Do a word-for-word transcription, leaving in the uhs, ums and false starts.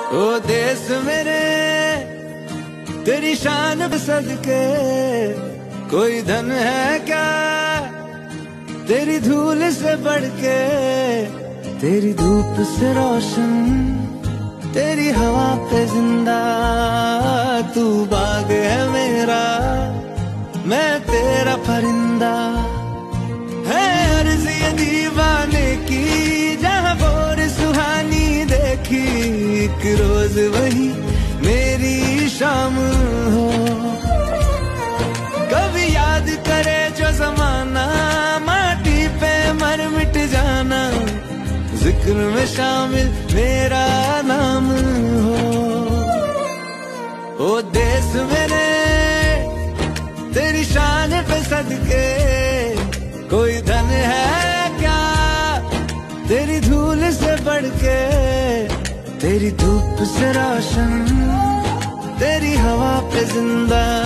ओ देश मेरे तेरी शान पे सदके, कोई धन है क्या तेरी धूल से बढ़ के। तेरी धूप से रोशन, तेरी हवा पे जिंदा, तू बाग है मेरा, मैं तेरा परिंदा। है अर्ज़ ये दीवाने की, जहाँ बोर सुहानी देखी, एक रोज वही मेरी शाम हो। कभी याद करे जो जमाना, माटी पे मर मिट जाना, जिक्र में शामिल मेरा नाम हो। ओ देश मेरे तेरी शान पे सदके, कोई धन है क्या तेरी धूल से बढ़ के। तेरी धूप से रोशन, तेरी हवा पे जिंदा,